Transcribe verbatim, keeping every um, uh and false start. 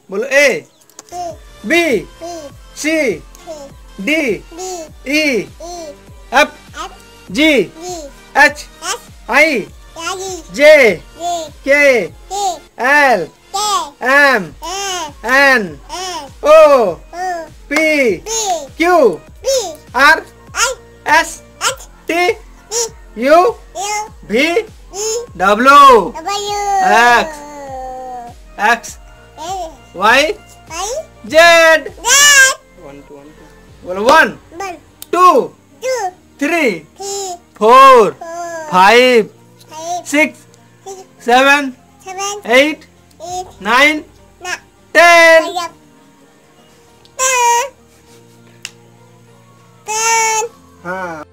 बोलो A B C D E F G H I J K L M N O P Q R S T U V W X X Y Z. One two one two बोलो one two three four five six seven eight nine ten. हाँ।